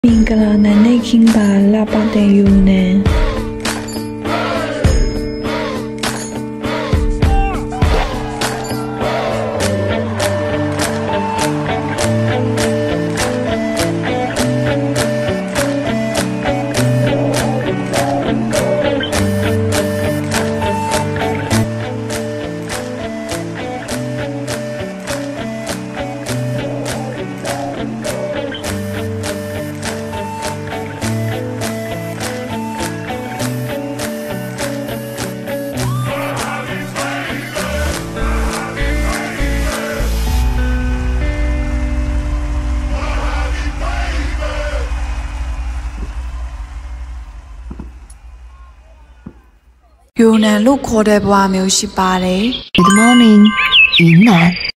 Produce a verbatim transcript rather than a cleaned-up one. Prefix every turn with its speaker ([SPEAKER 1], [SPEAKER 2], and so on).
[SPEAKER 1] မင်္ဂလာနံနက်ခင်းပါလာပတဲ့ယူနေ
[SPEAKER 2] ยูนันลูกโคเดบวามิวชิปาเลย
[SPEAKER 3] Good morning 云南